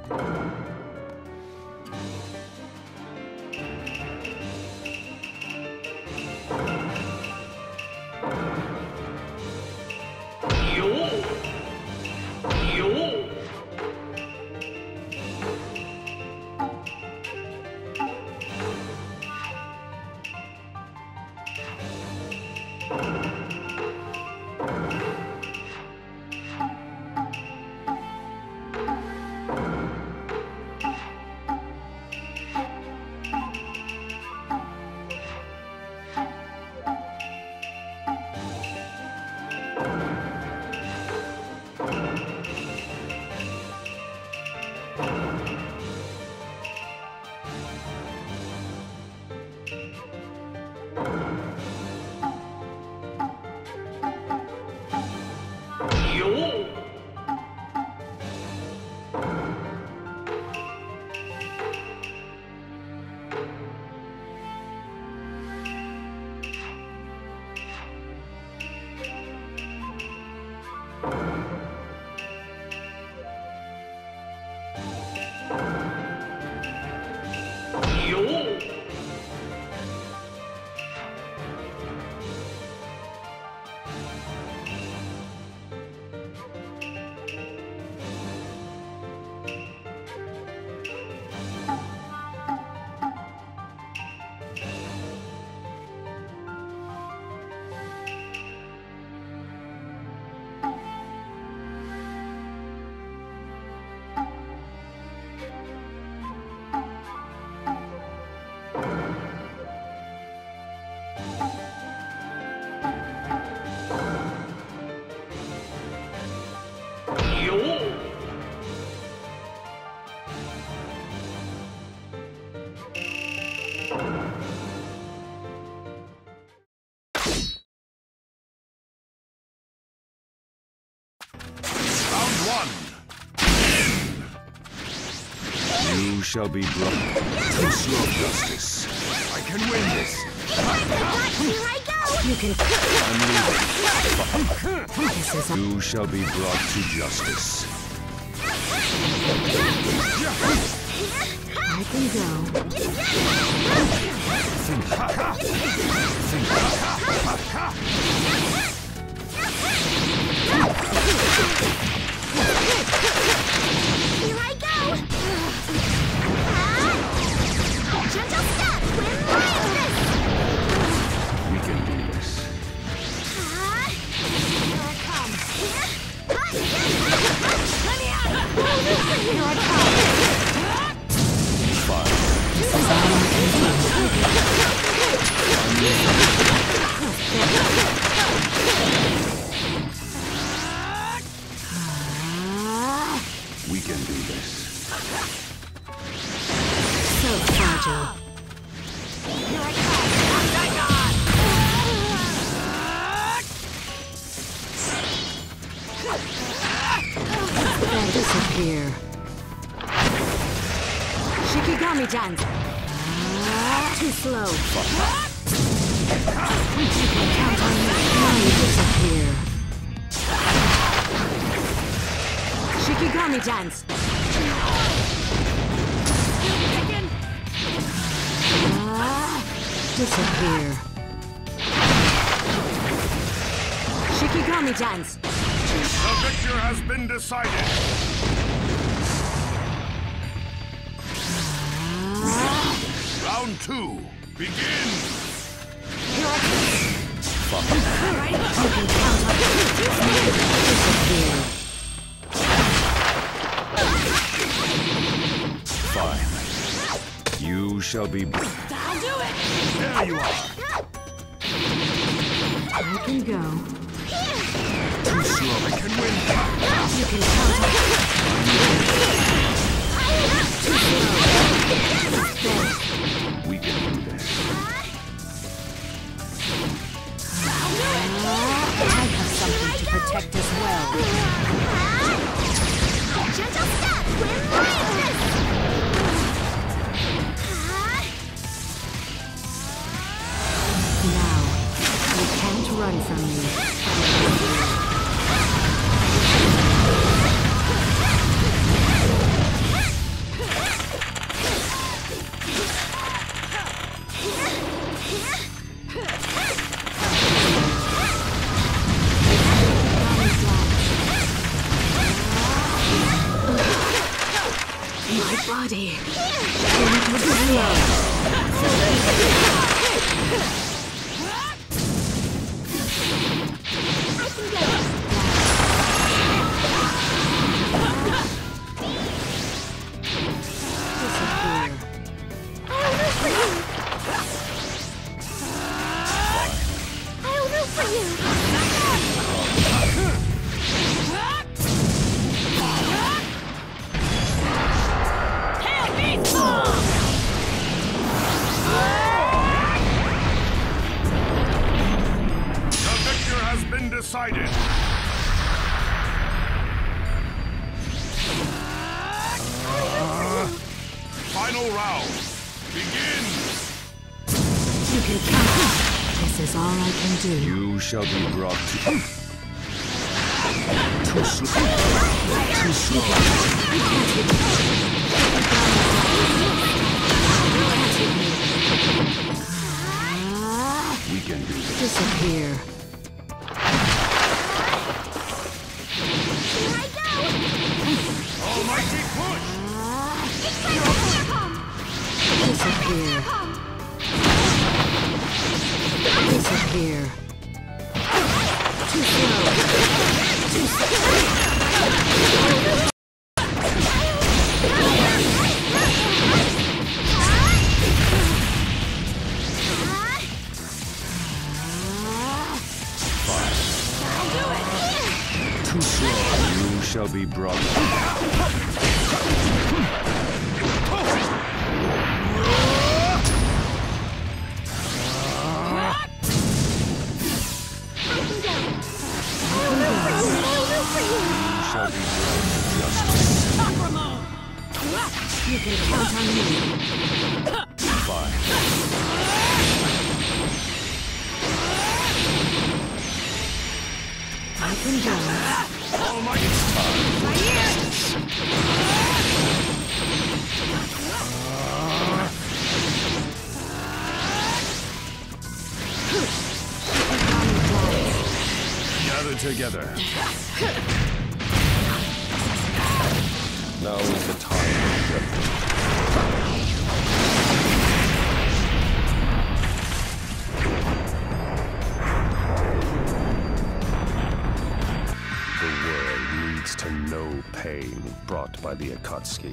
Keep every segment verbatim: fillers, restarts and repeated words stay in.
You shall be brought to slow justice. I can win this. Here I go! You can... I'm leaving. You shall be brought to justice. I can go. Think. Think. Here I go! Gentle step! Win Lioness! We can do this. Here I come! Let me out! Here I come! Fine. We can do this. So fragile. Here I come! Then disappear. Shikigami dance. Too slow. You can count on me. Now you disappear. Shikigami dance. Ah, disappear. Shikigami dance. The victor has been decided. Round two, begin! Here I come. Fuck. You can count on me. Disappear. Fine. You shall be... I'll do it! There you are! I can go. Too slow, I can win! You can count on me. Too slow. Dead. We can do this. I have something to protect as well. Gentle step! Win Lioness! Now, we can't run from you. My body. Going to the Decided. Uh, final round. Begin. You can count. This is all I can do. You shall be brought to. Too slow. Too slow. You can't hit me. We can do this. Disappear. Almighty push! Disappear. Disappear. Too slow. Too slow. Too slow. You shall be brought. You can count on me. Fine. I can go. Almighty time. My ears! Gather together. Now is the time of judgment. The world needs to know pain brought by the Akatsuki.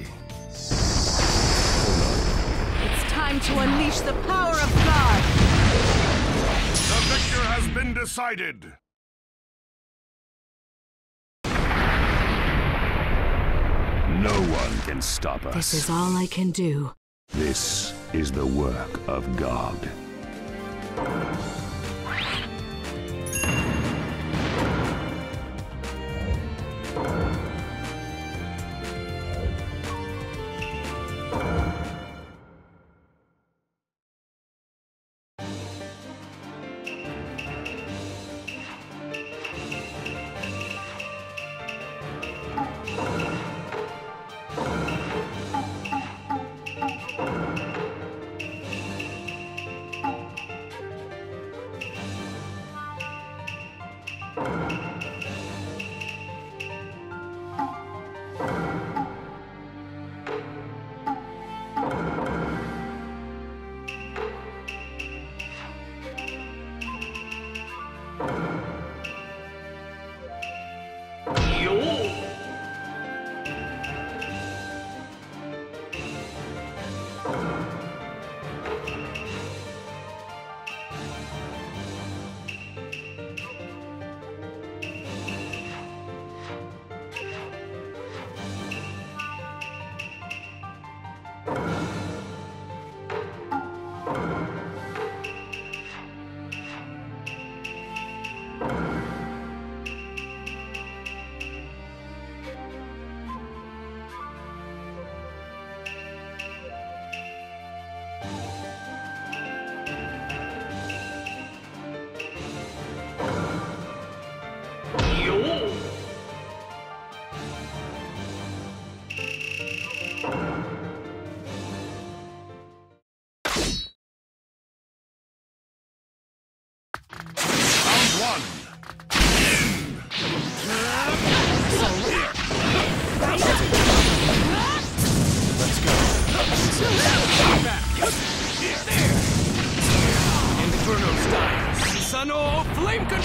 It's time to unleash the power of God! The victor has been decided! No one can stop us. This is all I can do. This is the work of God.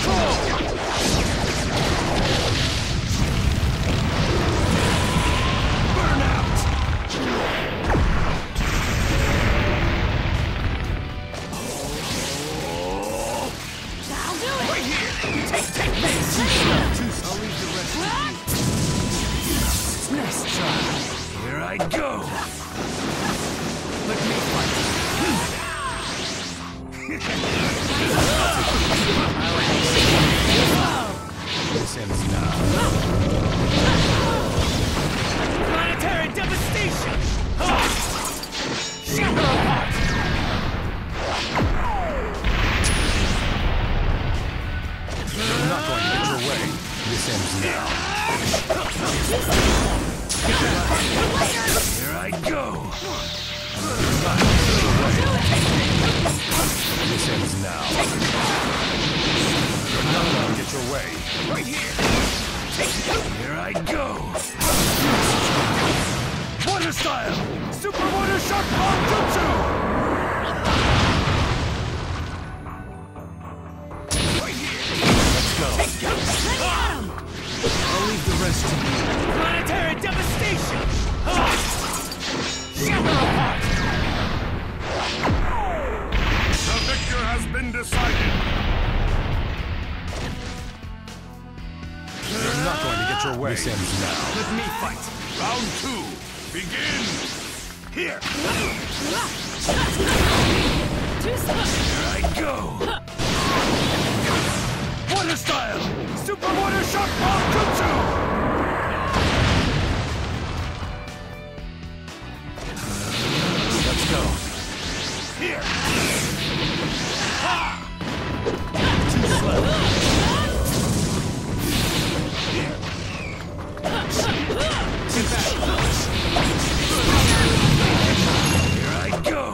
control! Burn out! I'll do it! Right here! Take, take this! I'll leave the rest to you. Nice try. Here I go! Let me fight! This ends now. Planetary devastation! Shut her apart! You're not going to get your way. This ends now. Here I go! This ends now. You're not going to get your way. Right here! Here I go! Water style! Super water shark bomb jutsu! Right here! Let's go! I'll leave the rest to you. Planetary devastation! Shut her apart! The victor has been decided. You're not going to get your way. This ends now. Let me fight. Round two. Begin. Here. Here I go. Water style. Super water shark bomb jutsu. Let's go. Here. Ha! Too slow. Here. Get back. Here I go.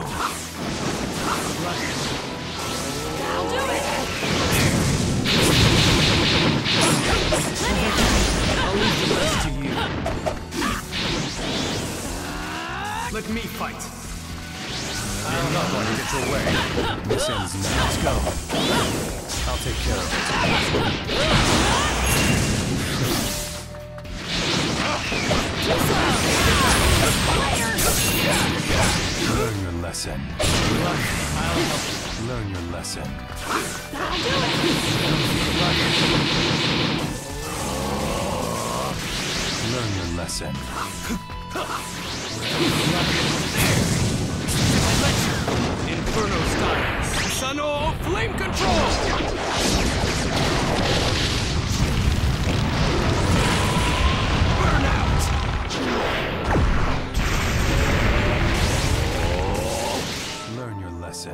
I'll do it! I'll leave the rest to you. Let me fight. I'm not going to get your way. This ends now. Let's go. I'll take care of it. Learn your lesson. Learn your lesson. I'll do it! Learn your lesson. Inferno style. Susanoo flame control! Burn out! Learn your lesson.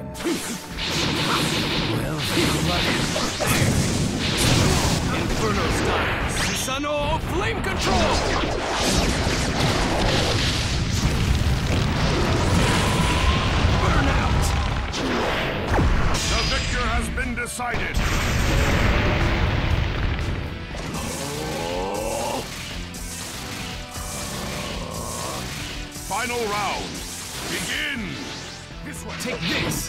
Well, good luck. Inferno style. Susanoo flame control! Burn out! The victor has been decided. Final round. Begin. This one. Take this.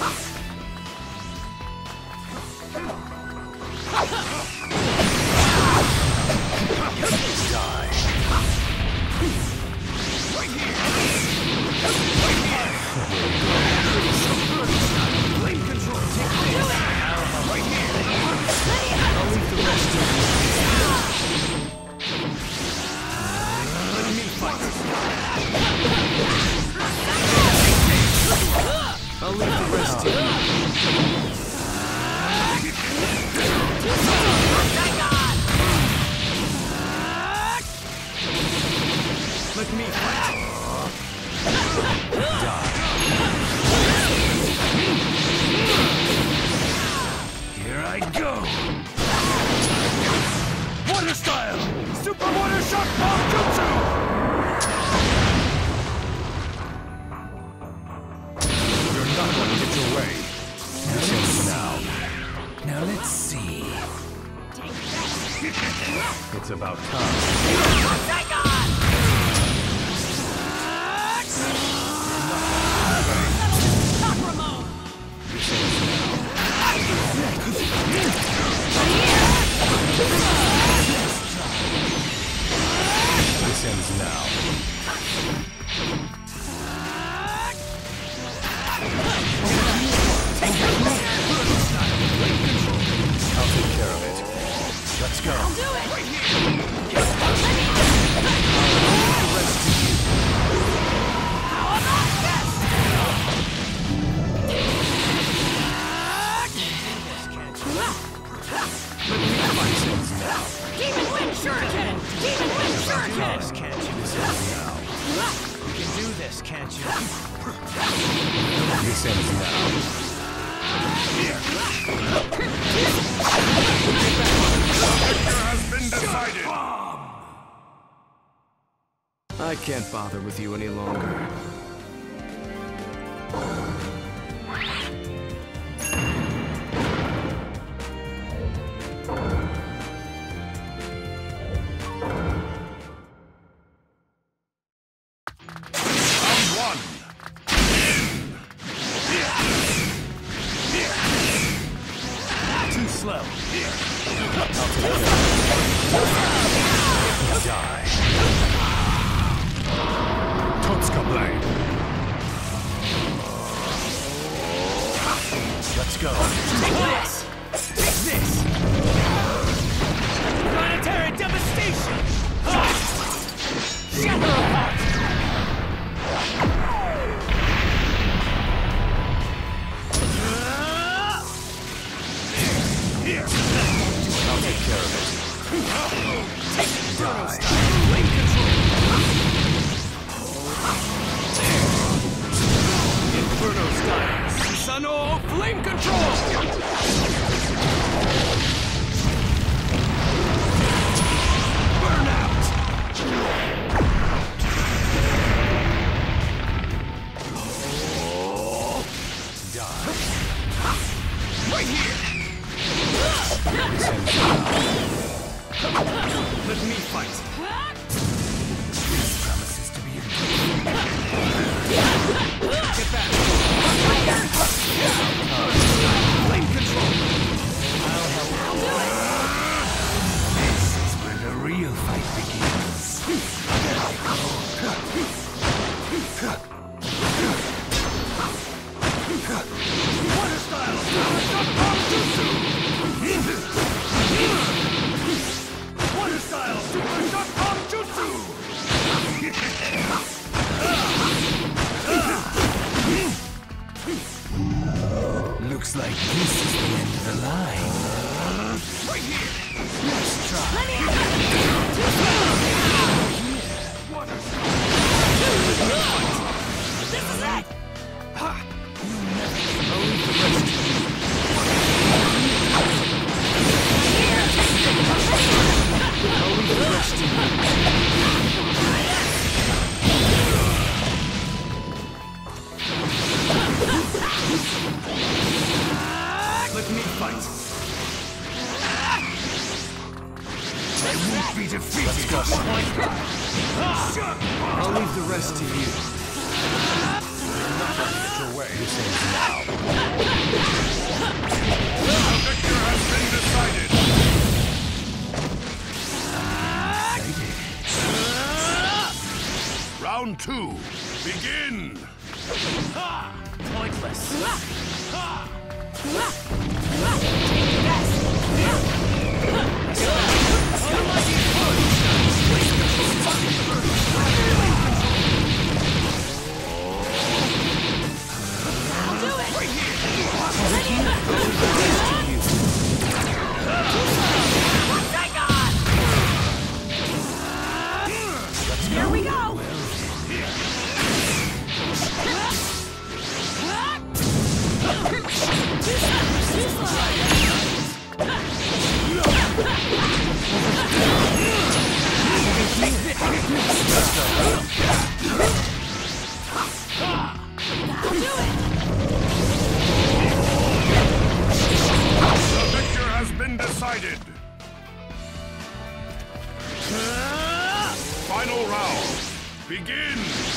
Die. Right here. Right here. Flame control. Take this. Right here. I'll leave the rest to you. Let me fight. I'll leave the rest to you. Let me fight. Die. Here I go. Water style. Super water shark bomb jutsu. You're not going to get your way. This is now. Now let's see. It's about time. Take on! Shock remote! This is now. ends now. I'll take care of it. Let's go. I'll do it! Right here. The rest to you. How about this? This ends now. Demon Wind Shuriken! Demon Wind Shuriken! This, can't you? This ends now. You can do this, can't you? This ends now. Has been decided. I can't bother with you any longer. Too slow. Die. Totska blade. Let's go. Take this! Take this! Planetary devastation! Shatter apart! Here. I'll take care of it. Die. Flame control! Inferno style! Susanoo flame control! Burnout! Die. Right here. This ends now. Let me fight! This promises to be a good Get back! Flame control! I'll help. This is where the real fight begins. Water style. Water style. Super shot bomb jutsu. Looks like this is the end of the line. Right here. Let's try. Let me have Water it! This is it! Ha. Let me fight! I won't be defeated. Let's go. I'll leave the rest to you. Get your way. This ends now. The victor has been decided. Round two. Begin. Pointless. Here we go! The victor has been decided. Final round. Begin.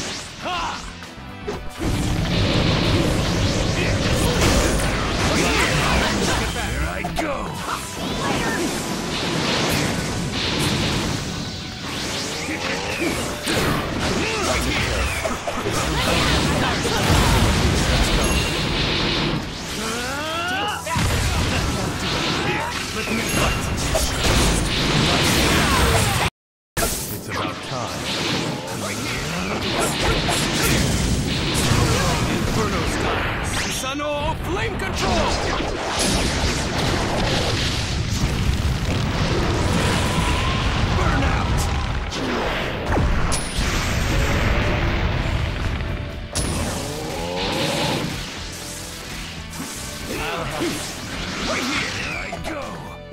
Here I go. Let me fight. It's about time. Inferno style. Susano flame control. Burn out. I'll help you. Right here. Here I go.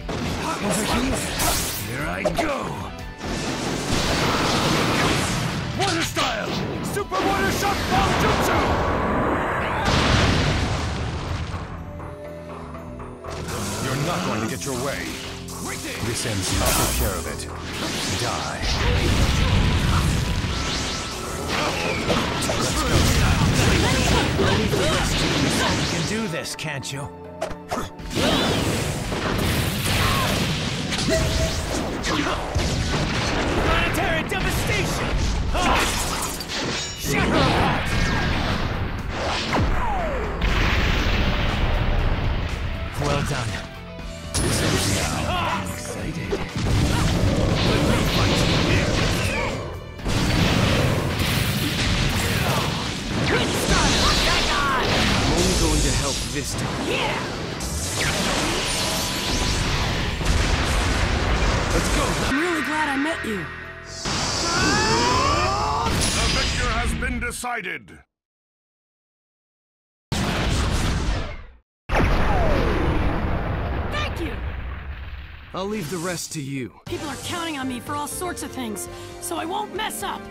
Here I go. Water style. Super water shock bomb jutsu. You're not going to get your way. This ends not take care of it. Die. You can do this, can't you? Planetary devastation! Shatter apart! Well done. This ends now. I'm excited. Let me fight here. I'm only going to help this time. Yeah! Let's go! I'm really glad I met you. The victor has been decided. Thank you! I'll leave the rest to you. People are counting on me for all sorts of things, so I won't mess up.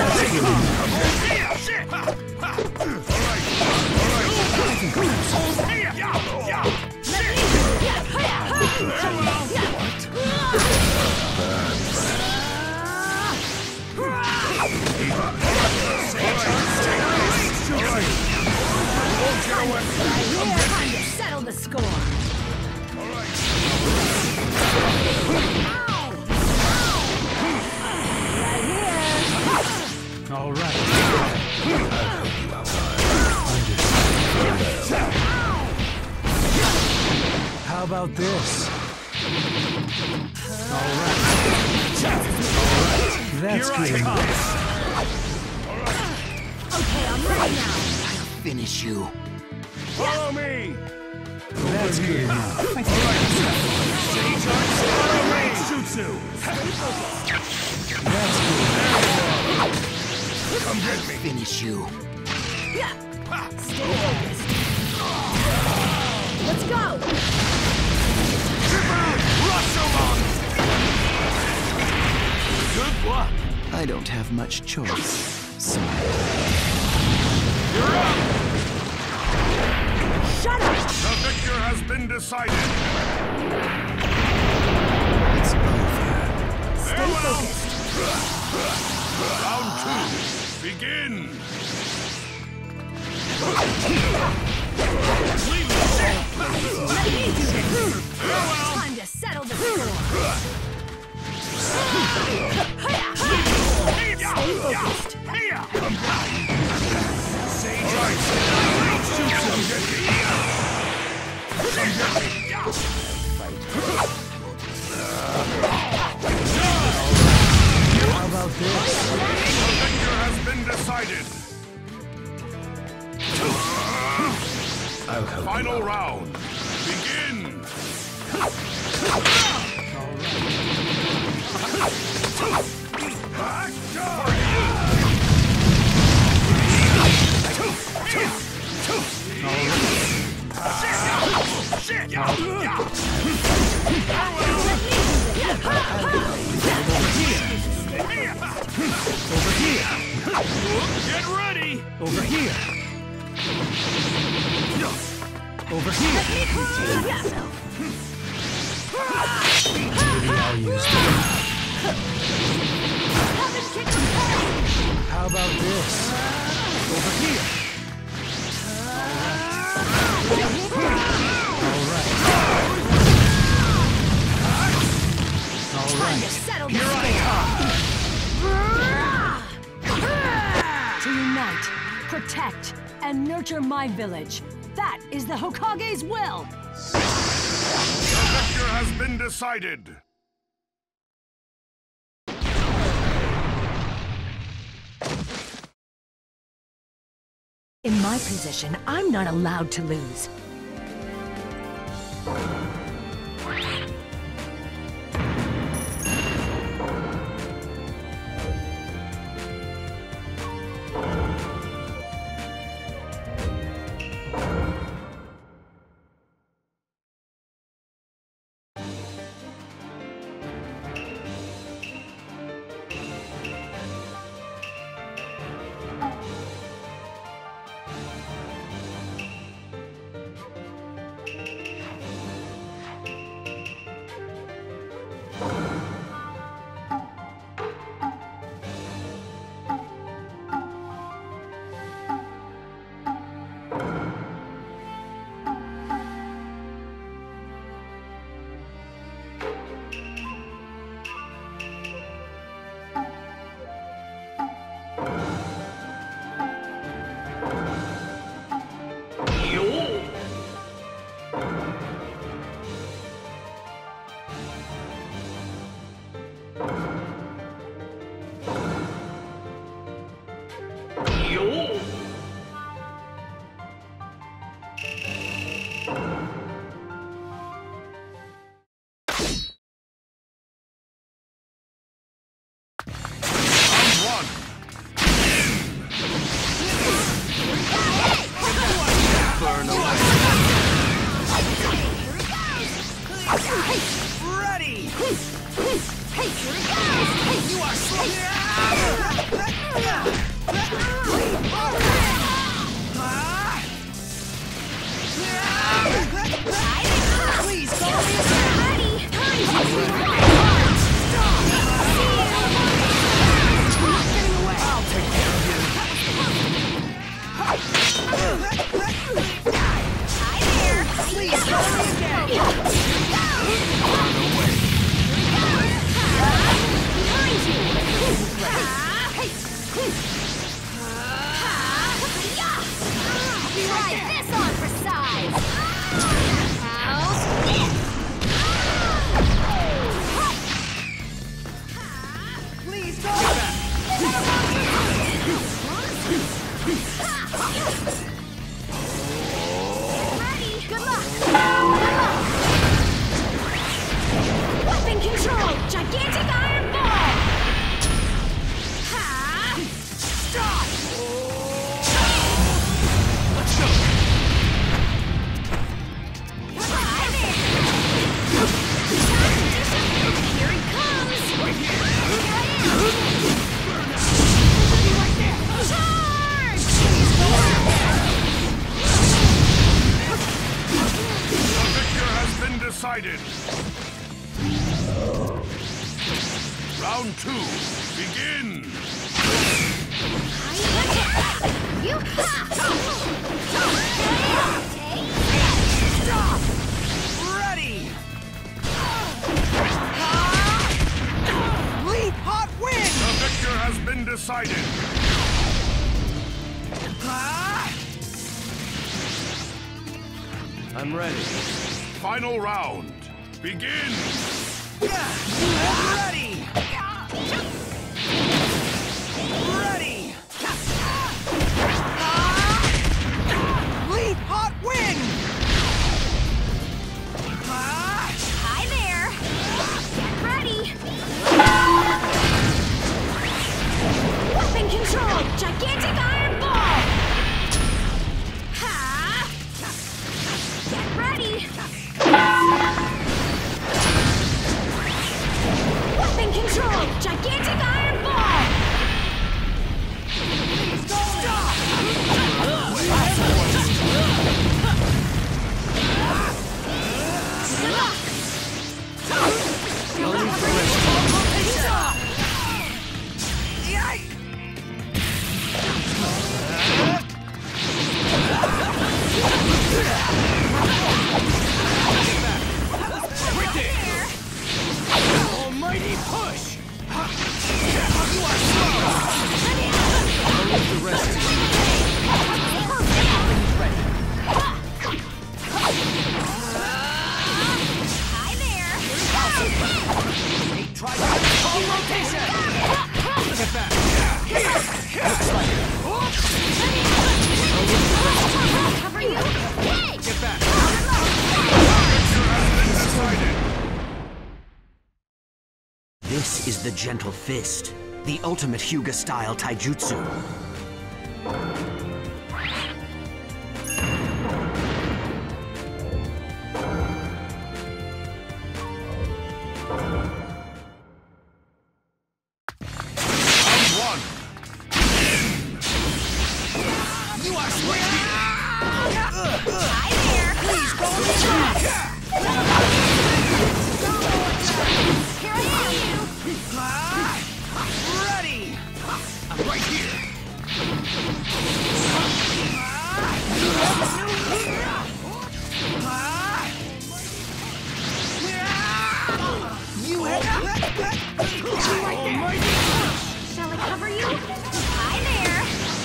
Time to settle the score. All right. How about this? All right. That's good enough. Okay, I'm ready now. Finish you. Follow me! That's good enough. Jutsu! That's good. Come get me! Finish you. Yeah. Stay focused. Let's go. Rashomon! Good luck! I don't have much choice. So You're up! Shut up. The victor has been decided! it's over. Stay focused. Round two, begin! Time to settle the score. Stay focused. How about this? The victor has been decided! Final round, begin! Over here. Get ready! Over here. Over here. Maybe I'll use them. How about this? Over here. All right. All Time to right. settle the Here I score. To unite, protect, and nurture my village. That is the Hokage's will. The victor has been decided! In my position, I'm not allowed to lose. Ready! Hey, here it goes! Hey, you are slow! Ready? Good luck! Good luck! Weapon control! Gigantic iron ball! Ha! Stop! Let's go! Hi there! Here it comes! Here I am! Charge! The victor has been decided. Round two, begin! You Stop! Ready! Leap hot wind! The victor has been decided. I'm ready. Final round, begin! Ready! Ready! Leap hot wind! Hi there! Get ready! Weapon control! Gigantic iron ball! Ha! Get ready! Weapon control! Gigantic iron ball! Stop! Good luck! Almighty push! You are slow! I'll leave the rest to you. Hi there! Try that! Full rotation! Get back! Looks like it. I'll leave the rest to you. Cover you! Hey! Get back! This is the Gentle Fist, the ultimate Hyuga-style taijutsu. You are sweaty! Hi there! Please go on the track! Here I am! Ready! I'm right here! You have Shall I cover you? Hi there!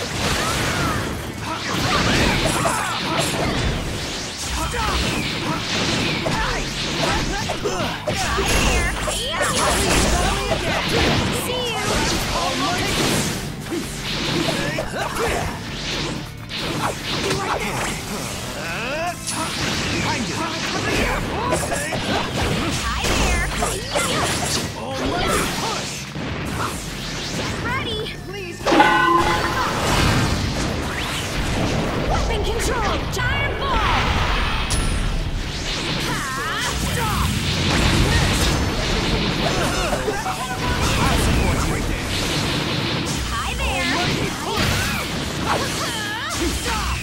Hi there! See you! Hi there! Get ready! Please! Weapon control! Giant ball! Ha! Stop! I'll support you right there. Hi there! Stop!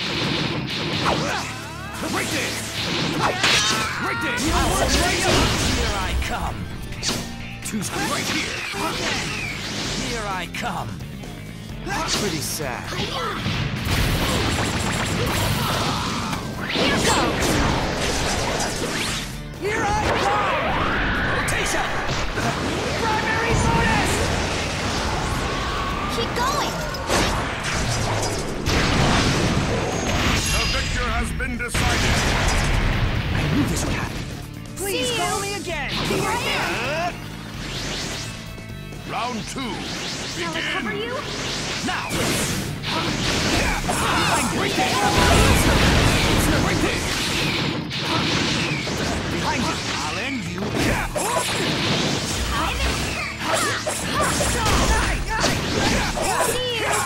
Right there! Right there! Here I come! Two's right here! Here I come! Pretty sad. Here goes! Here I come! Rotation! Primary bonus! Keep going! The victor has been decided. I knew this would happen. Please See call you. me again! Here I am! Round two. Shall I cover you? Now! Right there! Right there! Behind you! I'll end you! See you!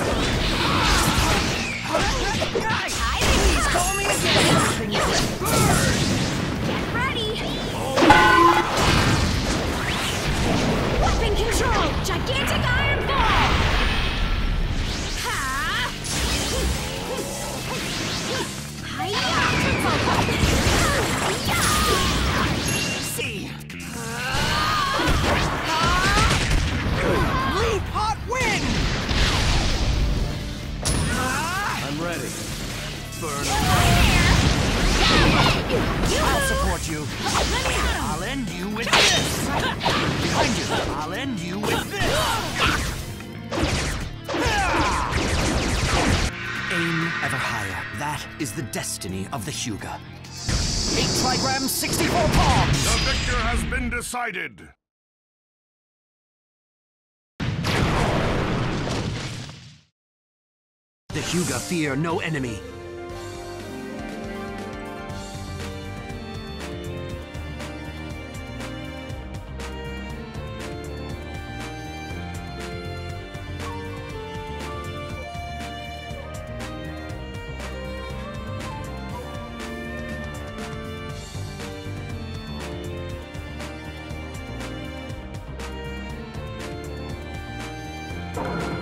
Please call me again! Get ready! Weapon control! Gigantic iron ball! Ha! See! Leap hot wind! I'm ready. Burn You I'll move! support you. Let me hit him! I'll end you with this! Behind you! I'll end you with this! Aim ever higher. That is the destiny of the Hyuga. Eight trigrams, sixty-four palms! The victor has been decided. The Hyuga fear no enemy. You